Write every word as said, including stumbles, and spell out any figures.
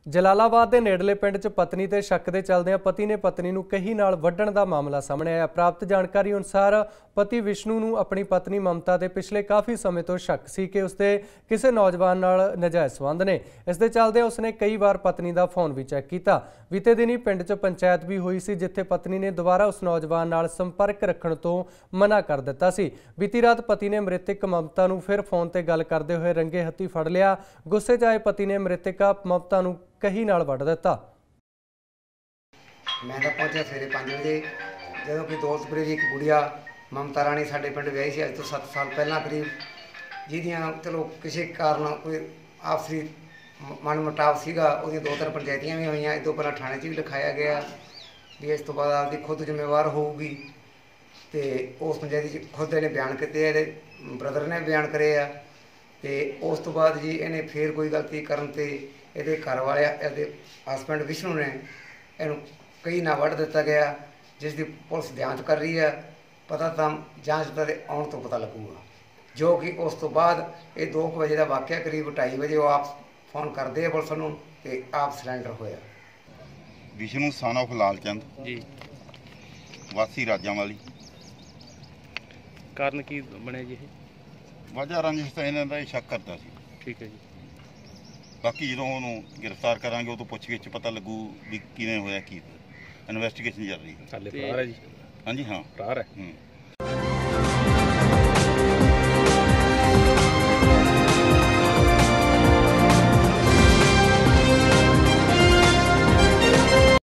ਜਲਾਲਾਬਾਦ ਦੇ ਨੇੜਲੇ ਪਿੰਡ 'ਚ ਪਤਨੀ ਤੇ ਸ਼ੱਕ ਦੇ ਚੱਲਦਿਆਂ ਪਤੀ ਨੇ ਪਤਨੀ ਨੂੰ ਕਹੀ ਨਾਲ ਵੱਢਣ ਦਾ ਮਾਮਲਾ ਸਾਹਮਣੇ ਆਇਆ। ਪ੍ਰਾਪਤ ਜਾਣਕਾਰੀ ਅਨੁਸਾਰ ਪਤੀ ਵਿਸ਼ਨੂੰ ਨੂੰ ਆਪਣੀ ਪਤਨੀ ਮਮਤਾ ਦੇ ਪਿਛਲੇ ਕਾਫੀ ਸਮੇਂ ਤੋਂ ਸ਼ੱਕ ਸੀ ਕਿ ਉਸਦੇ ਕਿਸੇ ਨੌਜਵਾਨ ਨਾਲ ਨਾਜਾਇਜ਼ ਸੰਬੰਧ ਨੇ। ਇਸ ਦੇ ਚੱਲਦਿਆਂ ਉਸਨੇ ਕਈ ਵਾਰ ਪਤਨੀ ਦਾ ਫੋਨ ਵੀ ਚੈੱਕ ਕੀਤਾ। ਬੀਤੇ ਦਿਨੀ ਪਿੰਡ 'ਚ ਪੰਚਾਇਤ ਵੀ ਹੋਈ ਸੀ, ਜਿੱਥੇ ਪਤਨੀ ਨੇ ਦੁਬਾਰਾ ਉਸ ਨੌਜਵਾਨ ਨਾਲ ਸੰਪਰਕ ਰੱਖਣ ਤੋਂ ਮਨਾ ਕਰ ਦਿੱਤਾ ਸੀ। ਬੀਤੀ ਰਾਤ ਪਤੀ ਨੇ ਮ੍ਰਿਤਕ ਮਮਤਾ ਨੂੰ ਫਿਰ ਫੋਨ ਤੇ ਗੱਲ ਕਰਦੇ ਹੋਏ ਰੰਗੇ ਹੱਥੀ ਫੜ ਲਿਆ। ਗੁੱਸੇ 'ਚ ਆਏ ਪਤੀ ਨੇ ਮ੍ਰਿਤਕਾ ਮਮਤਾ ਨੂੰ ਕਹੀ ਨਾਲ ਵੱਢ ਦਿੱਤਾ। मैं तो पहुंचा सवेरे पाँच बजे जो कि दोस्तपुरे की एक गुड़िया ममता राणी साढ़े पिंड व्याही से अज तो सत्त साल पहला करीब, जिहदियां चलो किसी कारण कोई आपसी मन मुटाव सीगा। उहदियां दो तीन पंचायतियां भी होईयां, इस तो पहला थाने च भी लिखाया गया भी इस तो बाद आपकी खुद जिम्मेवार होगी। तो उस पंचायती खुद इन्हें बयान किए, ब्रदर ने बयान करे आ। तो उस तो बाद जी इन्हें फिर कोई गलती करन ते ये घर वाले ये हसबैंड विष्णु ने इनू कई ना वढ़ दिता गया, जिसकी पुलिस जांच कर रही है। पता तो जांच का आने तो पता लगूगा, जो कि उस तो बाद ये दो बजे का वाक़या करीब ढाई बजे वो आप फोन करते हैं पुलिस नूं ते आप सिलेंडर होया। विष्णु सन ऑफ लालचंद जी वासी राजावाली। कारण की बने जी? वजह रंजिश तो इन्हों का शक करता सी। ठीक है जी। बाकी जो उन्होंने गिरफ्तार करांगे उदों पुछ-गिछ पता लगू भी किवें होया की। इन्वेस्टिगेशन चल रही है। हाले फरार है जी? हाँ जी हाँ फरार है।